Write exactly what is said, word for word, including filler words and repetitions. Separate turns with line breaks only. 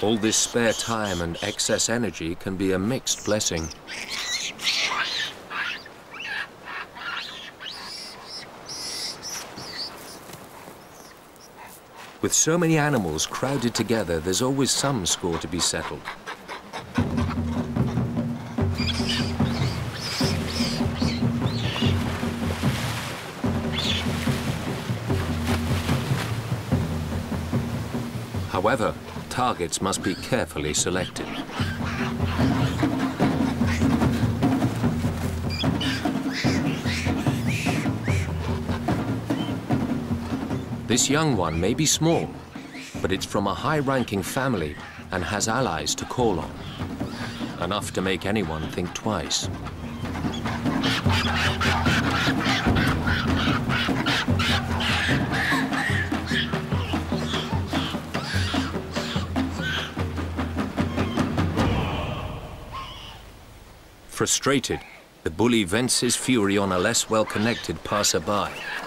All this spare time and excess energy can be a mixed blessing. With so many animals crowded together, there's always some score to be settled. However, targets must be carefully selected. This young one may be small, but it's from a high-ranking family and has allies to call on. Enough to make anyone think twice. Frustrated, the bully vents his fury on a less well-connected passerby.